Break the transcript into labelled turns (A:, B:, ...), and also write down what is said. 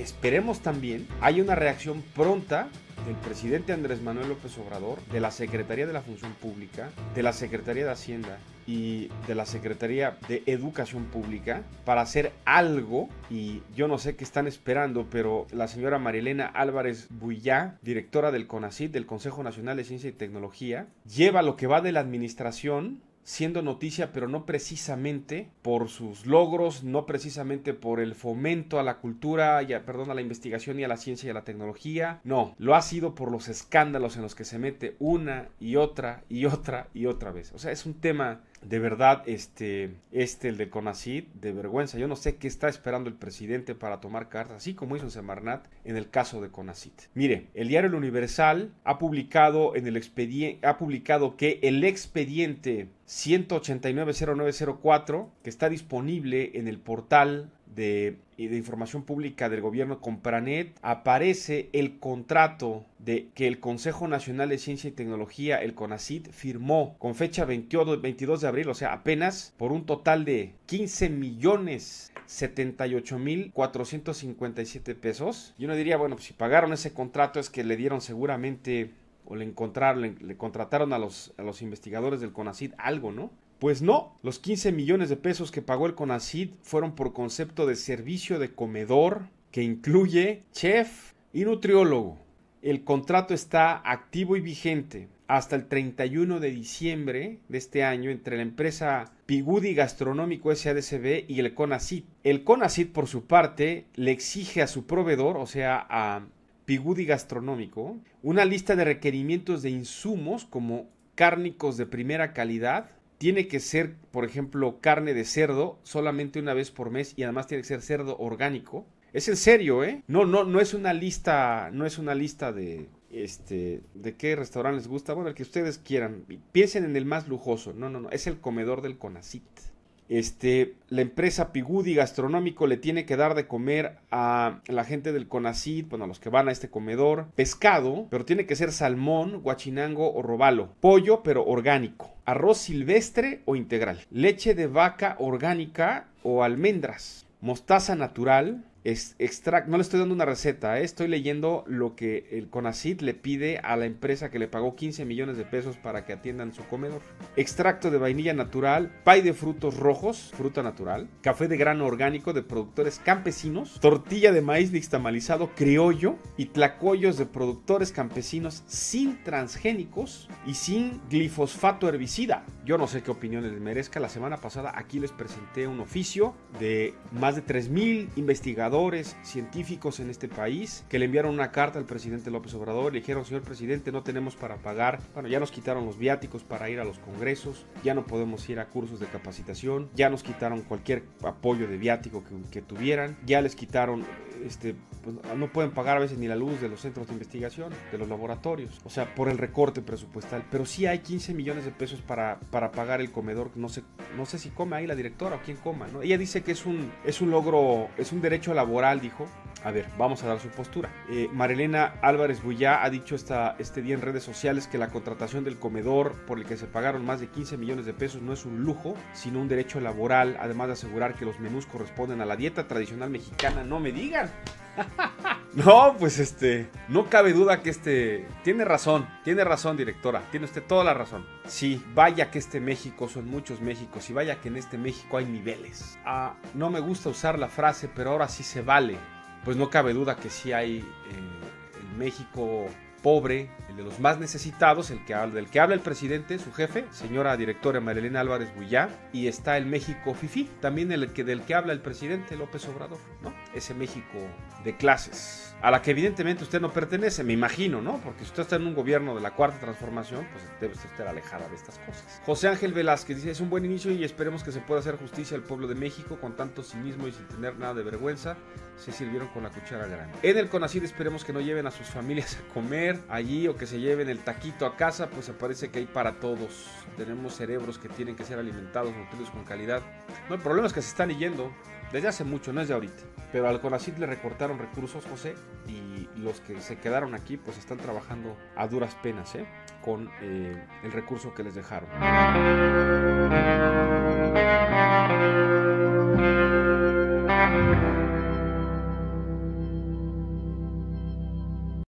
A: esperemos también haya una reacción pronta del presidente Andrés Manuel López Obrador, de la Secretaría de la Función Pública, de la Secretaría de Hacienda y de la Secretaría de Educación Pública para hacer algo. Y yo no sé qué están esperando, pero la señora Marilena Álvarez Buyá, directora del CONACYT, del Consejo Nacional de Ciencia y Tecnología, lleva lo que va de la administración siendo noticia, pero no precisamente por sus logros, no precisamente por el fomento a la cultura, a la investigación y a la ciencia y a la tecnología. No, lo ha sido por los escándalos en los que se mete una y otra y otra y otra vez. O sea, es un tema de verdad, el del CONACYT, de vergüenza. Yo no sé qué está esperando el presidente para tomar cartas, así como hizo en Semarnat en el caso de CONACYT. Mire, el diario El Universal ha publicado que el expediente 1890904, que está disponible en el portal de información pública del gobierno Compranet, aparece el contrato que el Consejo Nacional de Ciencia y Tecnología, el CONACYT, firmó con fecha 22 de abril, o sea, apenas, por un total de 15,078,457 pesos. Y uno diría, bueno, pues si pagaron ese contrato es que le dieron seguramente, o le contrataron a los investigadores del CONACYT algo, ¿no? Pues no, los 15 millones de pesos que pagó el CONACYT fueron por concepto de servicio de comedor, que incluye chef y nutriólogo. El contrato está activo y vigente hasta el 31 de diciembre de este año entre la empresa Pigudi Gastronómico S.A.D.C.B. y el CONACYT. El CONACYT, por su parte, le exige a su proveedor, o sea, a Pigudi Gastronómico, una lista de requerimientos de insumos como cárnicos de primera calidad. Tiene que ser, por ejemplo, carne de cerdo solamente una vez por mes y además tiene que ser cerdo orgánico. Es en serio, ¿eh? No es una lista, de qué restaurante les gusta. Bueno, el que ustedes quieran. Piensen en el más lujoso. No, es el comedor del CONACYT. La empresa Pigudi Gastronómico le tiene que dar de comer a la gente del CONACYT, bueno, a los que van a este comedor, pescado, pero tiene que ser salmón, guachinango o robalo, pollo, pero orgánico, arroz silvestre o integral, leche de vaca orgánica o almendras, mostaza natural, extracto. No le estoy dando una receta, estoy leyendo lo que el CONACYT le pide a la empresa que le pagó 15 millones de pesos para que atiendan su comedor. Extracto de vainilla natural, pay de frutos rojos, fruta natural, café de grano orgánico de productores campesinos, tortilla de maíz nixtamalizado criollo y tlacoyos de productores campesinos sin transgénicos y sin glifosfato herbicida. Yo no sé qué opinión les merezca. La semana pasada aquí les presenté un oficio de más de 3,000 investigadores, científicos en este país, que le enviaron una carta al presidente López Obrador. Le dijeron: señor presidente, no tenemos para pagar, bueno, ya nos quitaron los viáticos para ir a los congresos, ya no podemos ir a cursos de capacitación, ya nos quitaron cualquier apoyo de viático que tuvieran, ya les quitaron, pues no pueden pagar a veces ni la luz de los centros de investigación, de los laboratorios, o sea, por el recorte presupuestal. Pero sí hay 15 millones de pesos para pagar el comedor. No sé si come ahí la directora o quién coma, ¿no? Ella dice que es un logro, es un derecho laboral, dijo. A ver, vamos a dar su postura. Marilena Álvarez Buyá ha dicho este día en redes sociales que la contratación del comedor, por el que se pagaron más de 15 millones de pesos, no es un lujo, sino un derecho laboral, además de asegurar que los menús corresponden a la dieta tradicional mexicana. No me digan. No, pues no cabe duda que tiene razón, directora, tiene usted toda la razón. Sí, vaya que México son muchos Méxicos y vaya que en este México hay niveles. No me gusta usar la frase, pero ahora sí se vale. Pues no cabe duda que sí hay el México pobre, el de los más necesitados, del que habla el presidente, su jefe, señora directora Marilena Álvarez Buyá, y está el México fifí, también del que habla el presidente López Obrador, ¿no? Ese México de clases, a la que evidentemente usted no pertenece, me imagino, ¿no? Porque si usted está en un gobierno de la Cuarta Transformación, pues debe estar alejada de estas cosas. José Ángel Velázquez dice: es un buen inicio y esperemos que se pueda hacer justicia al pueblo de México con tanto cinismo y sin tener nada de vergüenza. Se sirvieron con la cuchara grande. En el CONACYT esperemos que no lleven a sus familias a comer allí o que se lleven el taquito a casa, pues parece que hay para todos. Tenemos cerebros que tienen que ser alimentados, nutridos con calidad. No, el problema es que se están yendo desde hace mucho, no es de ahorita. Pero al CONACYT le recortaron recursos, José, y los que se quedaron aquí pues están trabajando a duras penas, con el recurso que les dejaron.